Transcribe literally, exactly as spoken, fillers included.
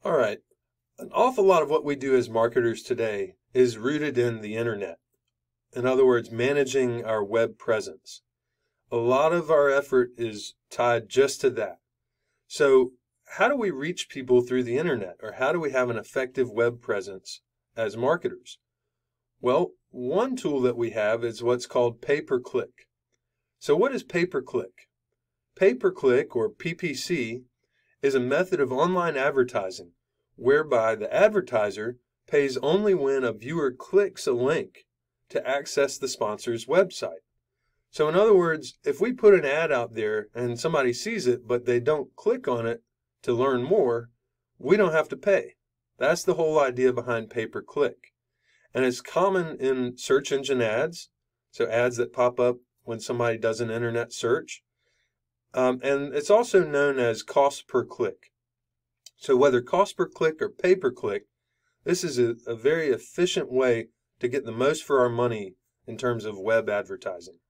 All right. An awful lot of what we do as marketers today is rooted in the internet. In other words, managing our web presence. A lot of our effort is tied just to that. So how do we reach people through the internet, or how do we have an effective web presence as marketers? Well, one tool that we have is what's called pay-per-click. So what is pay-per-click? Pay-per-click, or P P C, is a method of online advertising whereby the advertiser pays only when a viewer clicks a link to access the sponsor's website. So in other words, if we put an ad out there and somebody sees it but they don't click on it to learn more, we don't have to pay. That's the whole idea behind pay-per-click. And it's common in search engine ads, so ads that pop up when somebody does an internet search. Um, and it's also known as cost per click. So whether cost per click or pay per click, this is a, a very efficient way to get the most for our money in terms of web advertising.